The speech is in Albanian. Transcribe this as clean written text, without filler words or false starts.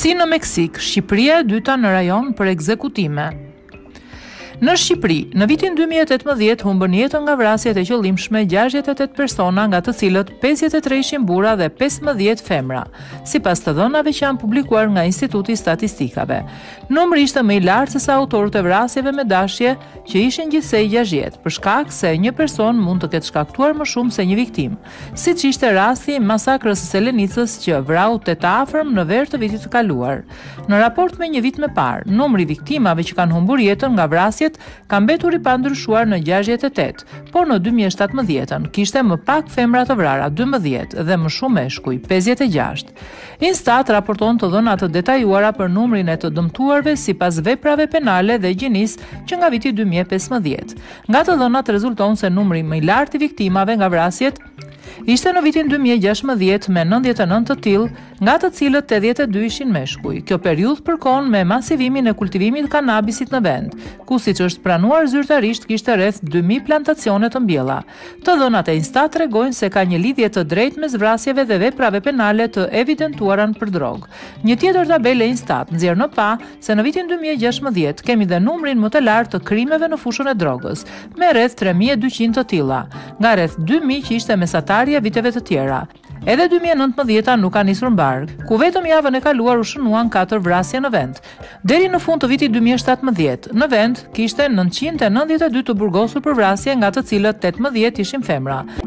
Si në Meksik, Shqipëria e dyta në rajon për ekzekutime. Në Shqipëri, në vitin 2018 humbën jetën nga vrasjet e qëllimshme 68 persona, nga të cilët 53 ishin burra dhe 15 femra, sipas të dhënave që janë publikuar nga Instituti i Statistikave. Numri ishte më i lartë se sa autorët e vrasjeve me dashje, që ishin gjithsej 60, për shkak se një person mund të ketë shkaktuar më shumë se një viktim, siç ishte rasti i masakrës së Selenicës që vrau 8 afërm në ver të vitit të kaluar. Në raport me një vit më parë, numri i viktimave që kanë humbur jetën nga vrasjet ka mbetur i pandryshuar në 68, por në 2017 kishte më pak femra të vrara 12 dhe më shumë meshkuj 56. Instat raporton të dhëna të detajuara për numrin e të dëmtuarve sipas veprave penale dhe gjinisë që nga viti 2015. Nga të dhënat rezulton se numri më i lartë i viktimave nga vrasjet ishte në vitin 2016 me 99 të tillë, nga të cilët 82 ishin meshkuj. Kjo periudhë përkon me masivimin e kultivimit të kanabisit në vend, ku siç është pranuar zyrtarisht kishte rreth 2000 plantacione të mbjella. Të dhënat e Instat tregojnë se ka një lidhje të drejtë mes vrasjeve dhe veprave penale të evidentuara për drogë. Një tjetër tabelë e Instat nxjerr në pa se në vitin 2016 kemi dhe numrin më të lartë të krimeve në fushën e drogës, me rreth 3200 të tilla, nga rreth 2000 që ishte mesatarja viteve të tjera. Edhe 2019 nuk ka nisur mbar, ku vetëm javën e kaluar u shënuan 4 vrasje në vend. Deri në fund të vitit 2017, në vend kishte 992 të burgosur për vrasje, nga të cilët 18 ishin femra.